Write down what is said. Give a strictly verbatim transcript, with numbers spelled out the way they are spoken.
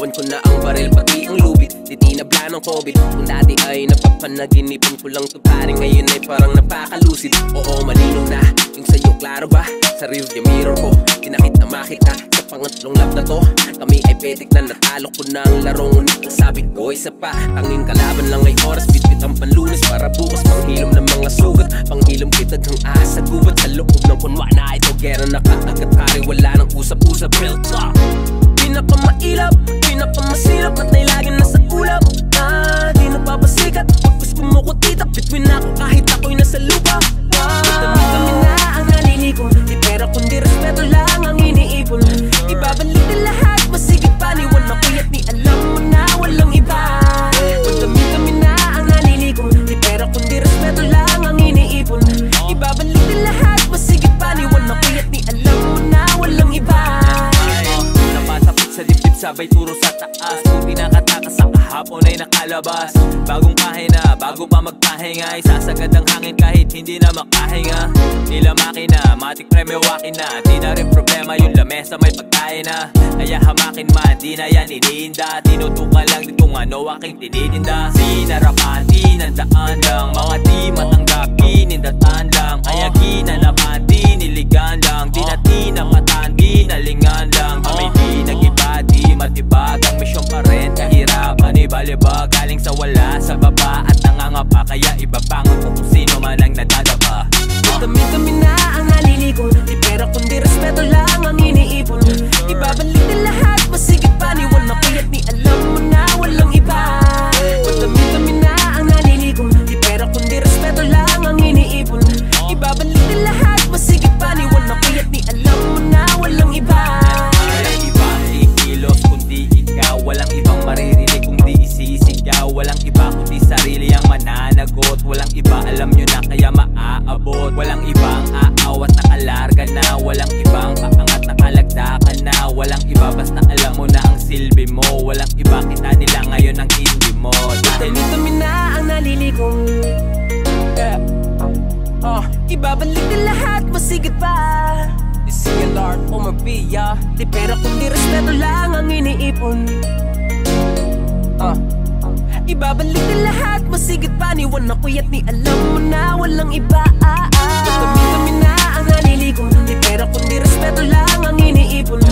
Binitawan ko na ang baril pati ang lubid, di tinabla ng COVID. Kung dati ay napapanaginipan ko lang to pare, ngayon ay parang napakalusid. Oo, malinaw na, yung sa'yo klaro ba? Sa rearview mirror ko, kinakit na makita. Sa pangatlong lap na to, kami ay petik na natalo ko na ang laro. Ngunit ang sabi ko, isa pa, tanging kalaban lang ay oras. Bitbit ang panlunes para bukas, panghilom ng mga sugat. Panghilom kita ng asa gubat sa loob ng kunwa na ito. Gera nakaagat pare, wala nang usap-usap. Real talk, pinapamailap, pinapamasilap, at nailagin na sa ulap. Ah, di napapasikat, pagkus kumukutitap. Between ako kahit ako'y nasa lupa. Dami-dami na ang naliliko, di pera kundi respeto lang ang iniipon. Ibabalik din lahat, masigit paniwan na kuya't ni alam mo na walang iba. Dami-dami na ang naliliko, di pera kundi respeto lang ang iniipon. Ibabalik din lahat, masigit paniwan na kuya't ni alam mo na walang iba. Napatapit sa dibdib sabay turo sa taas, kung pinakatakas sa kahapon ay nakalabas. Bagong pahina, bago pa magpahinga, isasagad ang hangin kahit hindi na makahinga. Nila makina, matik premyo wakin na, di na rin problema yung lamesa may pagkain na. Kaya hamakin man, di na yan iniinda, tinutukan lang din kung ano aking tinitinda. Sinarapan, tinandaan lang, mga di matanggap, pinindatan lang. Kaya ginanapan, diniligan lang, di na tinapatan, ginalingan lang. Kami di nag-iba, di matibag, ang misyon pa rin, kahirapan ibalibag. Galing sa wala, sa baba at nangangapa, kaya ibabangon kung sino man ang nadadapa. Dami-dami na ang naliliko, di pera kundi respeto lang ang iniipon. Ibabalik din lahat, masigit paniwan na kuya't ni alam mo na walang iba. Dami-dami na ang naliliko, di pera kundi respeto lang ang iniipon. Ibabalik din lahat, masigit paniwan na kuya't ni alam mo na walang iba. Walang iba ikilos kundi ikaw, walang ibang maririnig kundi isisigaw. Walang iba kundi sarili ang mananagot, walang iba alam nyo na kaya maaabot. Walang ibang aawat nakalarga na, walang ibang paangat nakalagdakan na. Walang iba basta alam mo na ang silbi mo, walang iba kita nila ngayon ang hindi mo. Dami-dami na ang nalilikong, yeah. uh, ibabalik din lahat, masigit pa. C L R, O M A R B, yeah. Di pera kundi respeto lang ang iniipon. uh, Ibabalik din lahat, masigit paniwan na kuya't ni alam mo na walang iba. Dami-dami na ang naliliko, di pera kundi respeto lang ang iniipon.